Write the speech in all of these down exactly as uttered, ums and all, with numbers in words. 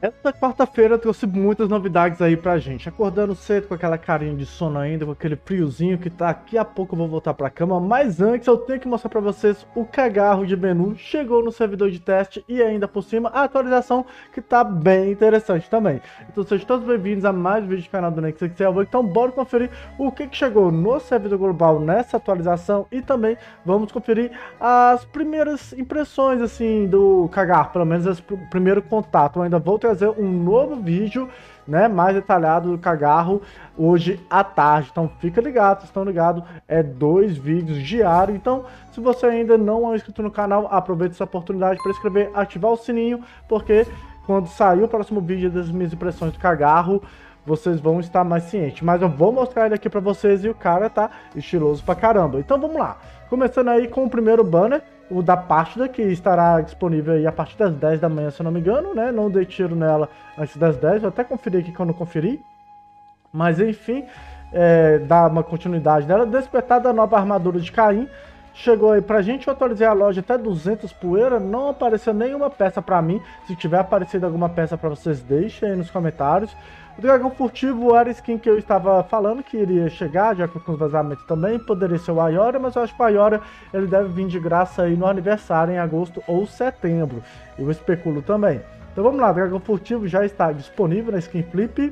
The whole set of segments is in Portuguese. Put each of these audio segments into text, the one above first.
Essa quarta-feira trouxe muitas novidades aí pra gente. Acordando cedo com aquela carinha de sono ainda, com aquele friozinho que tá daqui a pouco eu vou voltar pra cama. Mas antes eu tenho que mostrar pra vocês o cagarro de menu. Chegou no servidor de teste e ainda por cima a atualização que tá bem interessante também. Então sejam todos bem-vindos a mais um vídeo do canal do NextExcel. Então bora conferir o que, que chegou no servidor global nessa atualização e também vamos conferir as primeiras impressões assim do cagarro, pelo menos esse pr primeiro contato. Eu ainda vou trazer um novo vídeo, né, mais detalhado do cagarro hoje à tarde, então fica ligado, vocês estão ligados, é dois vídeos diários. Então se você ainda não é inscrito no canal, aproveite essa oportunidade para inscrever, ativar o sininho, porque quando sair o próximo vídeo das minhas impressões do cagarro, vocês vão estar mais cientes. Mas eu vou mostrar ele aqui para vocês e o cara tá estiloso pra caramba. Então vamos lá, começando aí com o primeiro banner, o da Pástida, que estará disponível aí a partir das dez da manhã, se eu não me engano, né? Não dei tiro nela antes das dez, vou até conferir aqui que eu não conferi. Mas enfim, é, dá uma continuidade nela. Despertar da nova armadura de Caim. Chegou aí pra gente, eu atualizei a loja até duzentos poeira, não apareceu nenhuma peça pra mim. Se tiver aparecido alguma peça pra vocês, deixem aí nos comentários. O dragão furtivo era a skin que eu estava falando que iria chegar, já com os vazamentos também. Poderia ser o Ayora, mas eu acho que o Ayora ele deve vir de graça aí no aniversário em agosto ou setembro. Eu especulo também. Então vamos lá, o dragão furtivo já está disponível na skin Flip.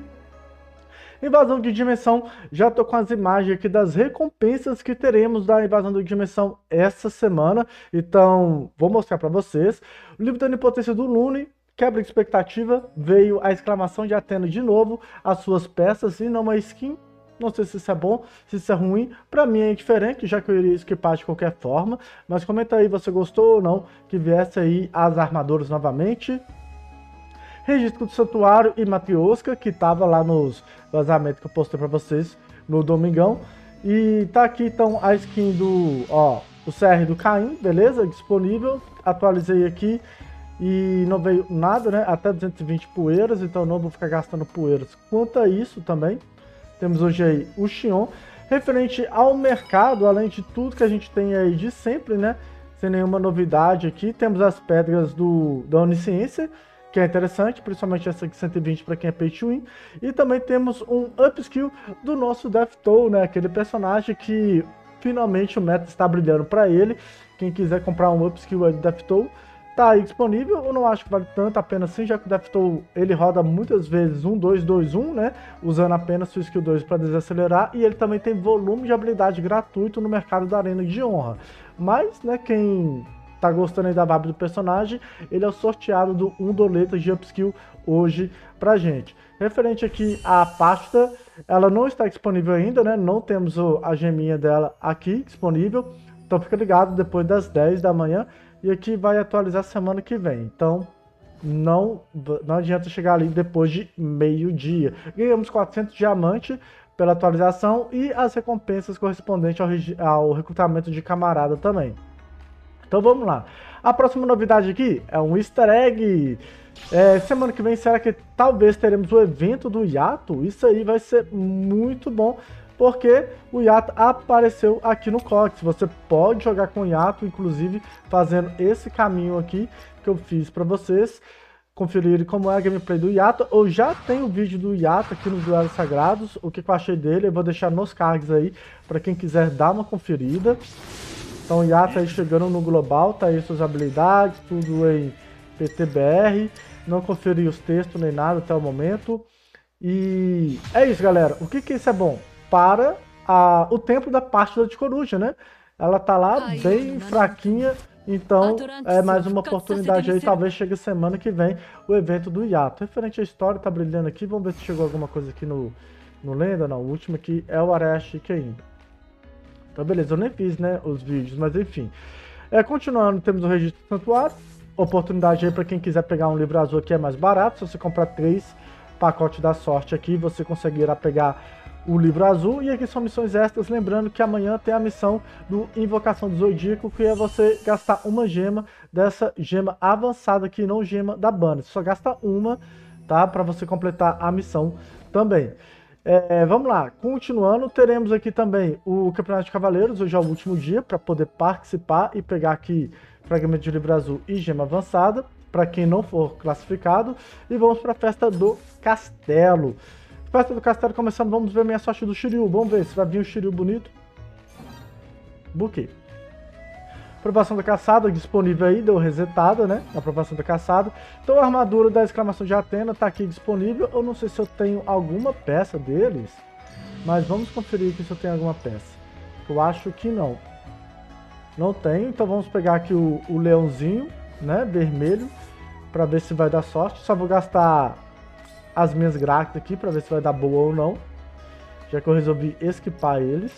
Invasão de dimensão, já tô com as imagens aqui das recompensas que teremos da invasão de dimensão essa semana. Então vou mostrar para vocês. O livro da onipotência do Lune. Quebra de expectativa, veio a exclamação de Athena de novo, as suas peças e não uma skin. Não sei se isso é bom, se isso é ruim. Pra mim é indiferente, já que eu iria esquipar de qualquer forma. Mas comenta aí, você gostou ou não que viesse aí as armaduras novamente. Registro do Santuário e Matrioska, que tava lá nos vazamentos que eu postei pra vocês no domingão. E tá aqui então a skin do, ó, o C R do Caim, beleza? Disponível, atualizei aqui. E não veio nada, né? Até duzentos e vinte poeiras, então não vou ficar gastando poeiras. Quanto a isso também, temos hoje aí o Xion. Referente ao mercado, além de tudo que a gente tem aí de sempre, né? Sem nenhuma novidade aqui, temos as pedras do, da Onisciência, que é interessante, principalmente essa aqui cento e vinte para quem é pay to win. E também temos um upskill do nosso Deathtoll, né? Aquele personagem que finalmente o meta está brilhando para ele. Quem quiser comprar um upskill aí do Deathtoll, tá aí disponível. Eu não acho que vale tanto a pena assim, já que o Deathtoll ele roda muitas vezes um dois dois um, né? Usando apenas o skill dois para desacelerar, e ele também tem volume de habilidade gratuito no mercado da Arena de Honra. Mas, né, quem tá gostando aí da vibe do personagem, ele é o sorteado do um doleta de upskill hoje pra gente. Referente aqui à pasta, ela não está disponível ainda, né? Não temos a geminha dela aqui disponível. Então fica ligado depois das dez da manhã. E aqui vai atualizar semana que vem. Então não, não adianta chegar ali depois de meio-dia. Ganhamos quatrocentos diamantes pela atualização e as recompensas correspondentes ao, ao recrutamento de camarada também. Então vamos lá. A próxima novidade aqui é um easter egg. É, semana que vem, será que talvez teremos o evento do Yato? Isso aí vai ser muito bom, porque o Yato apareceu aqui no C O X. Você pode jogar com o Yato, inclusive fazendo esse caminho aqui que eu fiz para vocês conferirem como é a gameplay do Yato. Eu já tenho o vídeo do Yato aqui nos Duelos Sagrados, o que eu achei dele, eu vou deixar nos cards aí para quem quiser dar uma conferida. Então o Yato aí chegando no global, tá aí suas habilidades, tudo em P T B R. Não conferi os textos nem nada até o momento. E é isso, galera. O que que isso é bom? Para a, o templo da Pástida de Coruja, né? Ela tá lá bem fraquinha, então é mais uma oportunidade aí, talvez chegue semana que vem o evento do Yato. Referente à história, tá brilhando aqui, vamos ver se chegou alguma coisa aqui no, no Lenda, não, o último aqui é o Areia Chique ainda. Então beleza, eu nem fiz, né, os vídeos, mas enfim. É, continuando, temos o Registro do Santuário, oportunidade aí para quem quiser pegar um livro azul aqui é mais barato, se você comprar três pacotes da sorte aqui, você conseguirá pegar o livro azul. E aqui são missões extras, lembrando que amanhã tem a missão do Invocação do Zodíaco, que é você gastar uma gema dessa gema avançada aqui, não gema da banda. Você só gasta uma, tá? Para você completar a missão também. É, vamos lá, continuando, teremos aqui também o Campeonato de Cavaleiros, hoje é o último dia para poder participar e pegar aqui fragmento de livro azul e gema avançada. para quem não for classificado. E vamos para a festa do castelo. Festa do castelo começando, vamos ver minha sorte do Shiryu. Vamos ver se vai vir um Shiryu bonito. Buki. Aprovação da caçada disponível aí, deu resetada, né? A aprovação da caçada. Então a armadura da exclamação de Athena tá aqui disponível. Eu não sei se eu tenho alguma peça deles, mas vamos conferir aqui se eu tenho alguma peça. Eu acho que não. Não tenho, então vamos pegar aqui o, o leãozinho, né? Vermelho, para ver se vai dar sorte. Só vou gastar as minhas grátis aqui para ver se vai dar boa ou não, já que eu resolvi esquipar eles.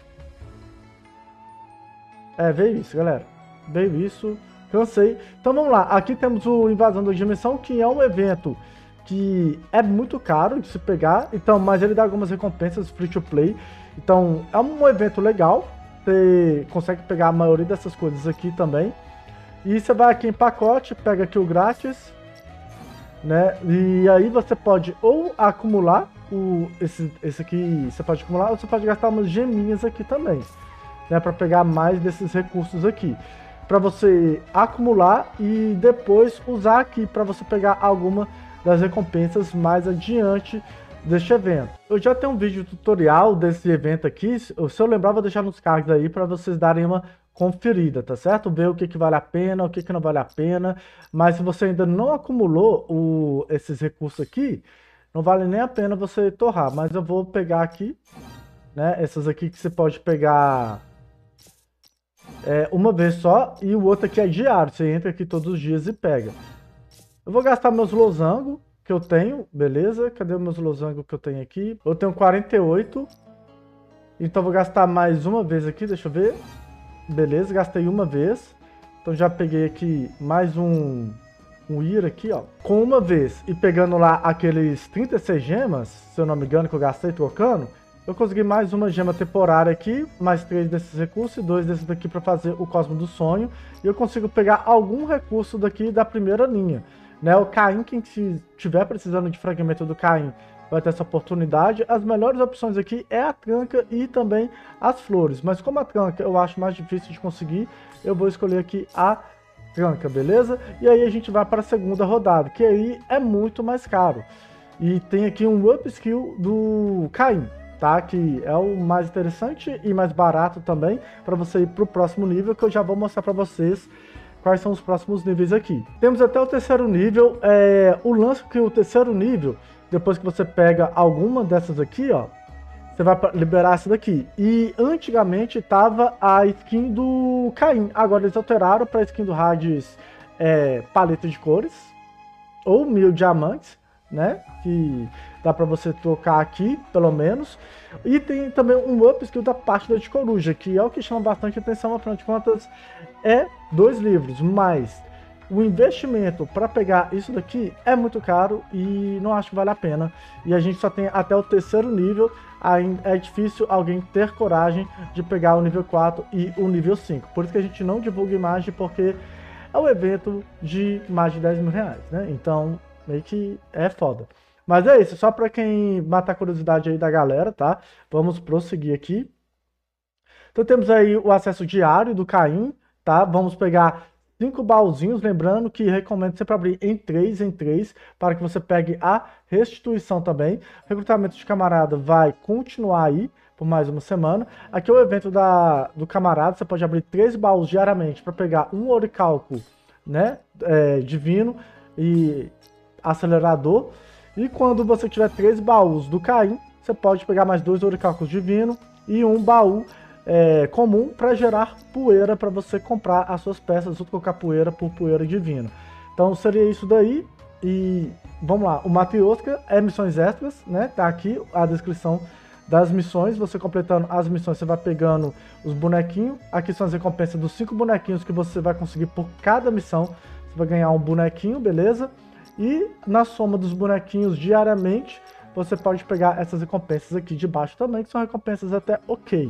É, veio isso, galera. Veio isso. Cansei. Então vamos lá. Aqui temos o Invasão da Dimensão, que é um evento que é muito caro de se pegar. Então, mas ele dá algumas recompensas free to play. Então, é um evento legal. Você consegue pegar a maioria dessas coisas aqui também. E você vai aqui em pacote, pega aqui o grátis, né? E aí você pode ou acumular o, esse, esse aqui, você pode acumular, ou você pode gastar umas geminhas aqui também, né, para pegar mais desses recursos aqui, para você acumular e depois usar aqui para você pegar alguma das recompensas mais adiante deste evento. Eu já tenho um vídeo tutorial desse evento aqui, se eu lembrar vou deixar nos cards aí para vocês darem uma conferida, tá certo? Ver o que que vale a pena, o que que não vale a pena, mas se você ainda não acumulou o, esses recursos aqui, não vale nem a pena você torrar, mas eu vou pegar aqui, né, essas aqui que você pode pegar É, uma vez só, e o outro aqui é diário, você entra aqui todos os dias e pega. Eu vou gastar meus losangos que eu tenho, beleza? Cadê os meus losangos que eu tenho aqui? Eu tenho quarenta e oito, então vou gastar mais uma vez aqui, deixa eu ver. Beleza, gastei uma vez, então já peguei aqui mais um, um Ira aqui, ó. Com uma vez e pegando lá aqueles trinta e seis gemas, se eu não me engano, que eu gastei trocando, eu consegui mais uma gema temporária aqui, mais três desses recursos e dois desses daqui para fazer o Cosmo do Sonho. E eu consigo pegar algum recurso daqui da primeira linha, né? O Caim, quem estiver precisando de fragmento do Caim vai ter essa oportunidade. As melhores opções aqui é a tranca e também as flores. Mas como a tranca eu acho mais difícil de conseguir, eu vou escolher aqui a tranca, beleza? E aí a gente vai para a segunda rodada, que aí é muito mais caro. E tem aqui um upskill do Caim, tá? Que é o mais interessante e mais barato também para você ir para o próximo nível, que eu já vou mostrar para vocês quais são os próximos níveis aqui. Temos até o terceiro nível. É, o lance que o terceiro nível, depois que você pega alguma dessas aqui, ó, você vai liberar essa daqui. E antigamente tava a skin do Caim, agora eles alteraram para a skin do Hades, é, paleta de cores ou mil diamantes, né? Que dá para você trocar aqui, pelo menos. E tem também um upskill da parte de coruja, que é o que chama bastante atenção, afinal de contas, é dois livros, mas o investimento para pegar isso daqui é muito caro e não acho que vale a pena. E a gente só tem até o terceiro nível, aí é difícil alguém ter coragem de pegar o nível quatro e o nível cinco. Por isso que a gente não divulga imagem, porque é um evento de mais de dez mil reais, né? Então, meio que é foda. Mas é isso, só para quem matar a curiosidade aí da galera, tá? Vamos prosseguir aqui. Então temos aí o acesso diário do Caim, tá? Vamos pegar cinco baúzinhos, lembrando que recomendo sempre abrir em três em três, para que você pegue a restituição também. O recrutamento de camarada vai continuar aí por mais uma semana. Aqui é o evento da, do camarada, você pode abrir três baús diariamente para pegar um oricalco, né, é, divino e acelerador. E quando você tiver três baús do Caim, você pode pegar mais dois oricalcos divino e um baú é, comum para gerar poeira para você comprar as suas peças, junto com capoeira por poeira divina. Então seria isso daí. E vamos lá, o Matryoshka é missões extras, né? Tá aqui a descrição das missões. Você completando as missões, você vai pegando os bonequinhos. Aqui são as recompensas dos cinco bonequinhos que você vai conseguir por cada missão. Você vai ganhar um bonequinho, beleza? E na soma dos bonequinhos diariamente, você pode pegar essas recompensas aqui de baixo também, que são recompensas até ok.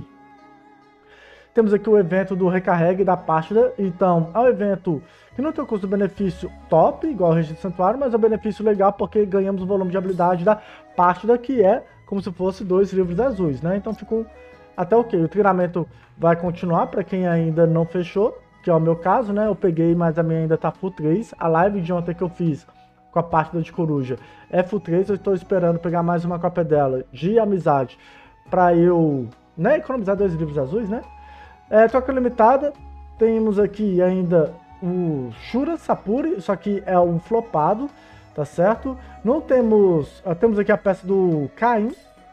Temos aqui o evento do recarregue da Pástida. Então, é um evento que não tem um custo-benefício top, igual o Registro Santuário, mas é um benefício legal porque ganhamos o volume de habilidade da Pástida, que é como se fosse dois livros azuis, né? Então ficou até ok. O treinamento vai continuar para quem ainda não fechou. que é o meu caso, né? Eu peguei, mas a minha ainda tá full três. A live de ontem que eu fiz com a parte de coruja é full três. Eu estou esperando pegar mais uma cópia dela de amizade para eu, né, economizar dois livros azuis, né? É, troca limitada. Temos aqui ainda o Shura Sapuri, só que é um flopado, tá certo? Não temos... Temos aqui a peça do Caim,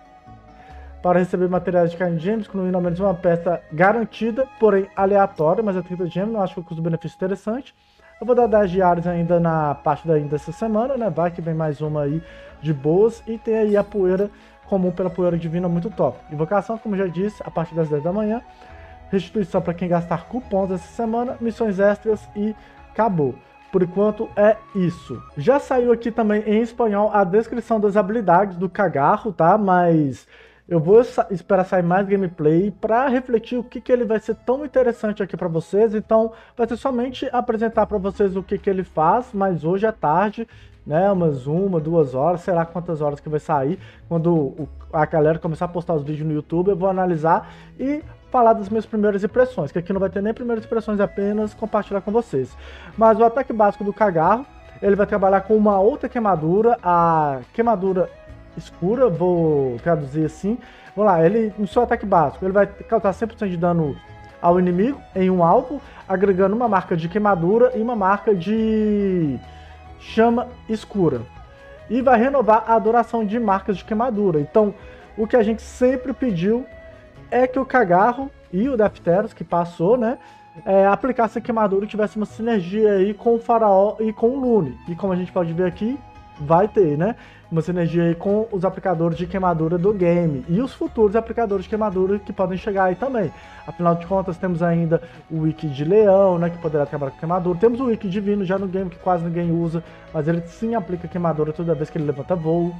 para receber materiais de Caim Gems, incluindo ao menos uma peça garantida, porém aleatória, mas é trinta gems, não acho que o custo-benefício interessante. Eu vou dar dez diários ainda na parte da, dessa semana, né? Vai que vem mais uma aí de boas. E tem aí a poeira comum pela poeira divina, muito top. Invocação, como já disse, a partir das dez da manhã. Restituição para quem gastar cupons essa semana, missões extras e acabou. Por enquanto é isso. Já saiu aqui também em espanhol a descrição das habilidades do Cagarro, tá? Mas eu vou esperar sair mais gameplay para refletir o que, que ele vai ser tão interessante aqui para vocês. Então vai ser somente apresentar para vocês o que, que ele faz, mas hoje é tarde, né? Umas uma, duas horas, sei lá quantas horas que vai sair. Quando o, a galera começar a postar os vídeos no YouTube, eu vou analisar e falar das minhas primeiras impressões, que aqui não vai ter nem primeiras impressões, apenas compartilhar com vocês. Mas o ataque básico do Cagarro, ele vai trabalhar com uma outra queimadura, a queimadura escura, vou traduzir assim. Vamos lá, ele, no seu ataque básico, ele vai causar cem por cento de dano ao inimigo em um alvo, agregando uma marca de queimadura e uma marca de chama escura. E vai renovar a duração de marcas de queimadura. Então, o que a gente sempre pediu é que o Cagarro e o Defteros, que passou, né, é, aplicasse a queimadura e tivesse uma sinergia aí com o Faraó e com o Lune. E como a gente pode ver aqui, vai ter, né, uma sinergia aí com os aplicadores de queimadura do game e os futuros aplicadores de queimadura que podem chegar aí também. Afinal de contas, temos ainda o Wiki de Leão, né, que poderá trabalhar com queimadura. Temos o Wiki Divino já no game, que quase ninguém usa, mas ele sim aplica queimadura toda vez que ele levanta voo,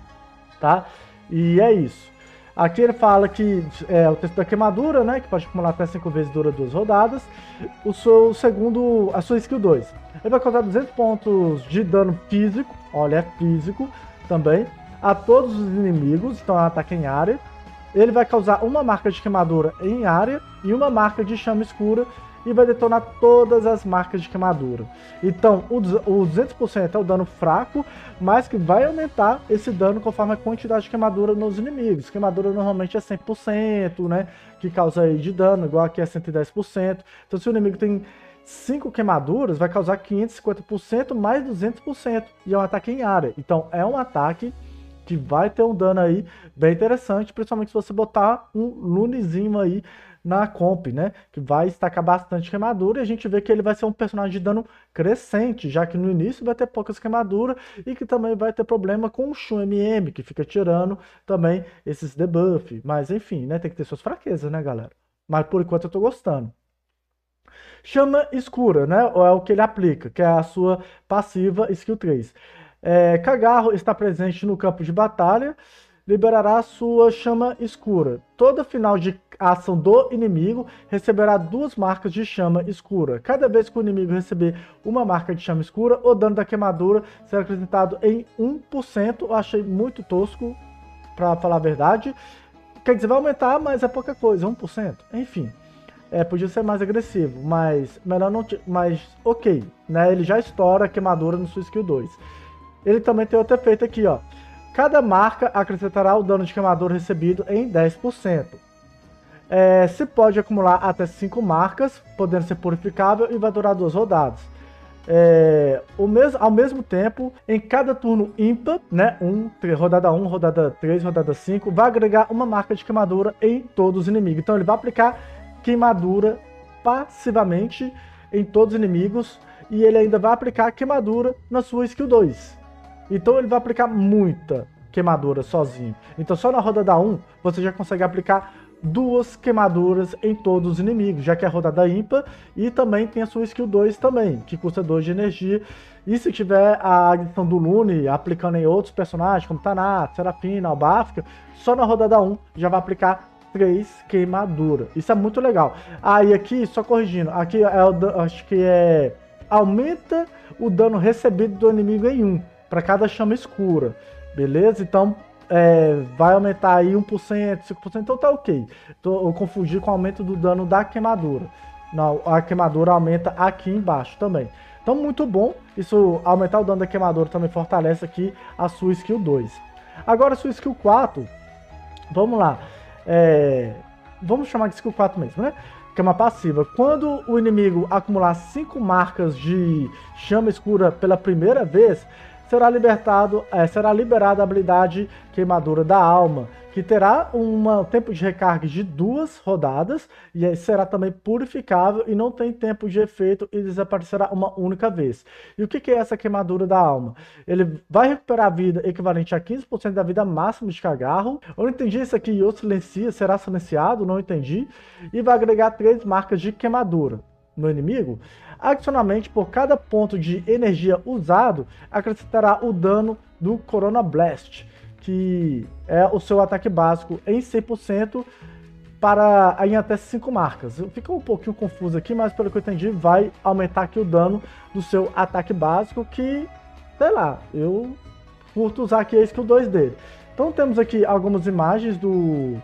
tá? E é isso. Aqui ele fala que é o texto da queimadura, né, que pode acumular até cinco vezes, dura duas rodadas. O seu segundo, a sua skill dois. Ele vai causar duzentos pontos de dano físico, olha, é físico também, a todos os inimigos, então é um ataque em área. Ele vai causar uma marca de queimadura em área e uma marca de chama escura e vai detonar todas as marcas de queimadura. Então, o duzentos por cento é o dano fraco, mas que vai aumentar esse dano conforme a quantidade de queimadura nos inimigos. Queimadura normalmente é cem por cento, né, que causa aí de dano, igual aqui é cento e dez por cento. Então, se o inimigo tem cinco queimaduras, vai causar quinhentos e cinquenta por cento mais duzentos por cento, e é um ataque em área. Então, é um ataque que vai ter um dano aí bem interessante, principalmente se você botar um Lunezinho aí na comp, né, que vai estacar bastante queimadura, e a gente vê que ele vai ser um personagem de dano crescente, já que no início vai ter poucas queimaduras, e que também vai ter problema com o Shun M M, que fica tirando também esses debuff, mas enfim, né, tem que ter suas fraquezas, né, galera, mas por enquanto eu tô gostando. Chama escura, né, é o que ele aplica, que é a sua passiva skill três. É, Cagarro está presente no campo de batalha, liberará sua chama escura. Todo final de ação do inimigo receberá duas marcas de chama escura. Cada vez que o inimigo receber uma marca de chama escura, o dano da queimadura será acrescentado em um por cento. Eu achei muito tosco, para falar a verdade. Quer dizer, vai aumentar, mas é pouca coisa, um por cento. Enfim, é, podia ser mais agressivo, mas melhor não. Mas ok, né? Ele já estoura a queimadura no sua skill dois. Ele também tem outro efeito aqui, ó. Cada marca acrescentará o dano de queimadura recebido em dez por cento. É, se pode acumular até cinco marcas, podendo ser purificável, e vai durar duas rodadas. É, o mes ao mesmo tempo, em cada turno ímpar, né, um, rodada um, rodada três, rodada cinco, vai agregar uma marca de queimadura em todos os inimigos. Então ele vai aplicar queimadura passivamente em todos os inimigos, e ele ainda vai aplicar queimadura na sua skill dois. Então ele vai aplicar muita queimadura sozinho. Então só na rodada um você já consegue aplicar duas queimaduras em todos os inimigos, já que é a rodada ímpar, e também tem a sua skill dois também, que custa dois de energia. E se tiver a adição do Lune aplicando em outros personagens, como Tanato, Serafina, Albáfica, só na rodada um já vai aplicar três queimaduras. Isso é muito legal. Aí ah, aqui, só corrigindo, aqui é o, acho que é aumenta o dano recebido do inimigo em um, para cada chama escura, beleza? Então é, vai aumentar aí um por cento, cinco por cento, então tá ok. Tô, eu confundi com o aumento do dano da queimadura. Não, a queimadura aumenta aqui embaixo também. Então, muito bom. Isso, aumentar o dano da queimadura também fortalece aqui a sua skill dois. Agora, a sua skill quatro, vamos lá. É, vamos chamar de skill quatro mesmo, né? Que é uma passiva. Quando o inimigo acumular cinco marcas de chama escura pela primeira vez, será libertado, é, será liberada a habilidade Queimadura da Alma, que terá um tempo de recarga de duas rodadas e será também purificável e não tem tempo de efeito e desaparecerá uma única vez. E o que é essa Queimadura da Alma? Ele vai recuperar a vida equivalente a quinze por cento da vida máxima de Cagarro. Eu não entendi isso aqui, eu silencia, será silenciado, não entendi. E vai agregar três marcas de queimadura no inimigo. Adicionalmente, por cada ponto de energia usado, acrescentará o dano do Corona Blast, que é o seu ataque básico em cem por cento para em até cinco marcas. Ficou um pouquinho confuso aqui, mas pelo que eu entendi, vai aumentar aqui o dano do seu ataque básico, que, sei lá, eu curto usar aqui a skill dois dele. Então temos aqui algumas imagens do,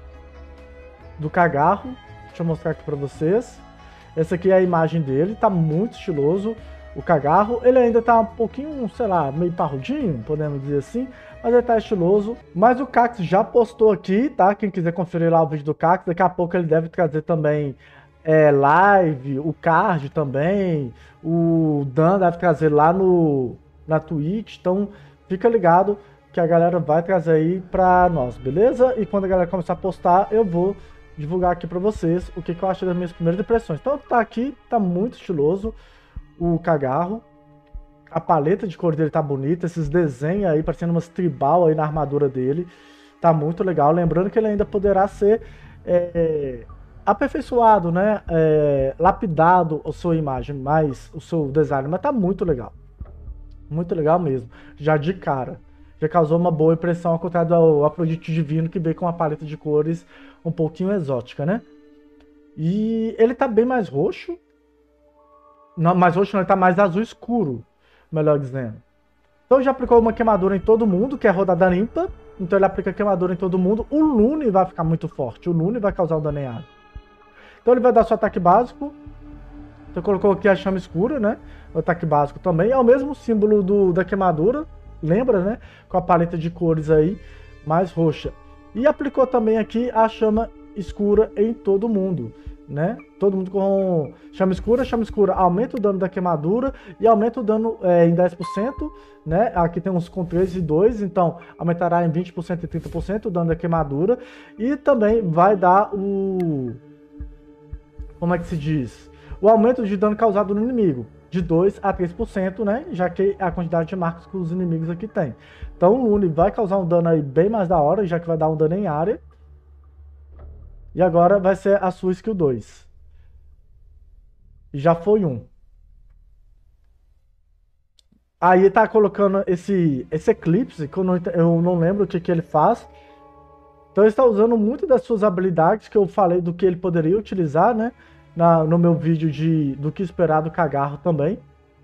do Cagarro. Deixa eu mostrar aqui para vocês. Essa aqui é a imagem dele, tá muito estiloso. O Cagarro, ele ainda tá um pouquinho, sei lá, meio parrudinho, podemos dizer assim, mas ele tá estiloso. Mas o Cax já postou aqui, tá? Quem quiser conferir lá o vídeo do Cax, daqui a pouco ele deve trazer também é, live, o card também, o Dan deve trazer lá no, na Twitch, então fica ligado que a galera vai trazer aí pra nós, beleza? E quando a galera começar a postar, eu vou divulgar aqui pra vocês o que, que eu acho das minhas primeiras impressões. Então tá aqui, tá muito estiloso o Cagarro. A paleta de cor dele tá bonita, esses desenhos aí, parecendo umas tribal aí na armadura dele. Tá muito legal. Lembrando que ele ainda poderá ser é, aperfeiçoado, né? É, lapidado a sua imagem, mais o seu design. Mas tá muito legal. Muito legal mesmo. Já de cara. Já causou uma boa impressão, ao contrário do Afrodite Divino, que veio com uma paleta de cores um pouquinho exótica, né? E ele tá bem mais roxo. Não, mais roxo não, ele tá mais azul escuro, melhor dizendo. Então já aplicou uma queimadura em todo mundo, que é rodada limpa. Então ele aplica queimadura em todo mundo. O Lune vai ficar muito forte. O Lune vai causar um dano em área. Então ele vai dar seu ataque básico. Então colocou aqui a chama escura, né? O ataque básico também. É o mesmo símbolo do, da queimadura. Lembra, né? Com a paleta de cores aí, mais roxa. E aplicou também aqui a chama escura em todo mundo, né? Todo mundo com chama escura. Chama escura aumenta o dano da queimadura e aumenta o dano é, em dez por cento, né? Aqui tem uns com três e dois, então aumentará em vinte por cento e trinta por cento o dano da queimadura. E também vai dar o... como é que se diz? O aumento de dano causado no inimigo, de dois a três por cento, né? Já que é a quantidade de marcas que os inimigos aqui tem. Então o Lune vai causar um dano aí bem mais da hora, já que vai dar um dano em área. E agora vai ser a sua skill dois. Já foi um. Aí tá colocando esse, esse eclipse, que eu não, eu não lembro o que, que ele faz. Então ele está usando muito das suas habilidades, que eu falei do que ele poderia utilizar, né? Na, no meu vídeo de, do que esperar do Cagarro também.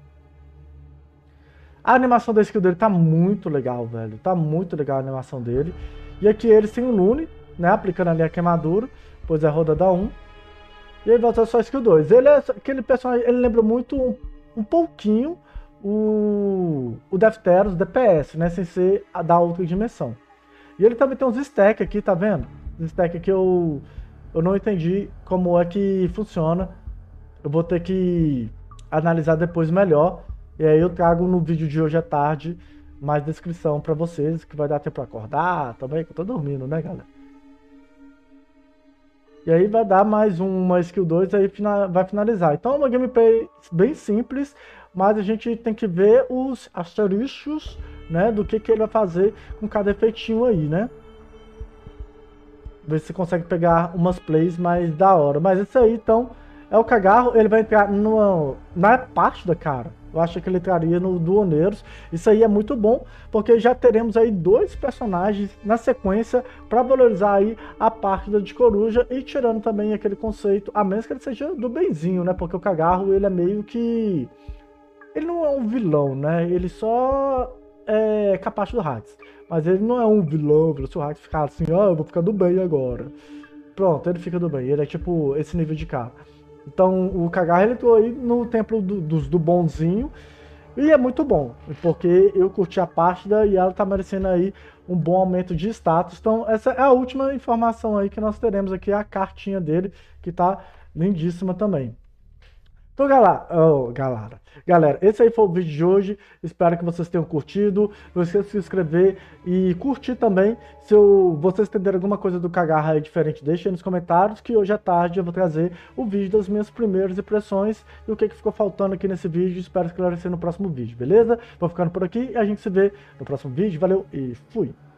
A animação da skill dele tá muito legal, velho. Tá muito legal a animação dele. E aqui eles têm o Lune, né? Aplicando ali a queimadura. Pois é, rodada um. E ele volta só a skill dois. Ele é aquele personagem, ele lembra muito um, um pouquinho o, o Defteros D P S, né? Sem ser a da outra dimensão. E ele também tem uns stacks aqui, tá vendo? Os stacks que eu, eu não entendi como é que funciona. Eu vou ter que analisar depois melhor. E aí eu trago no vídeo de hoje à tarde mais descrição pra vocês, que vai dar tempo pra acordar também, que eu tô dormindo, né, galera? E aí vai dar mais uma skill dois, aí vai finalizar. Então é uma gameplay bem simples, mas a gente tem que ver os asteriscos, né, do que, que ele vai fazer com cada efeitinho aí, né? Ver se você consegue pegar umas plays mais da hora. Mas isso aí, então, é o Cagarro. Ele vai entrar no, na parte da cara. Eu acho que ele entraria no Duoneiros. Isso aí é muito bom, porque já teremos aí dois personagens na sequência para valorizar aí a parte de coruja e tirando também aquele conceito, a menos que ele seja do benzinho, né? Porque o Cagarro, ele é meio que... ele não é um vilão, né? Ele só é capacho do Hades. Mas ele não é um vilão, se o Hades ficar assim, ah, eu vou ficar do bem agora. Pronto, ele fica do bem. Ele é tipo esse nível de cara. Então o Cagarro ele entrou aí no templo do, dos do bonzinho. E é muito bom, porque eu curti a Pástida e ela tá merecendo aí um bom aumento de status. Então essa é a última informação aí que nós teremos aqui, a cartinha dele, que tá lindíssima também. Então, galera, oh, galera, galera, esse aí foi o vídeo de hoje. Espero que vocês tenham curtido. Não esqueça de se inscrever e curtir também. Se eu, vocês entenderem alguma coisa do Cagarra aí diferente, deixem aí nos comentários, que hoje à tarde eu vou trazer o vídeo das minhas primeiras impressões e o que, que ficou faltando aqui nesse vídeo. Espero esclarecer no próximo vídeo, beleza? Vou ficando por aqui e a gente se vê no próximo vídeo. Valeu e fui!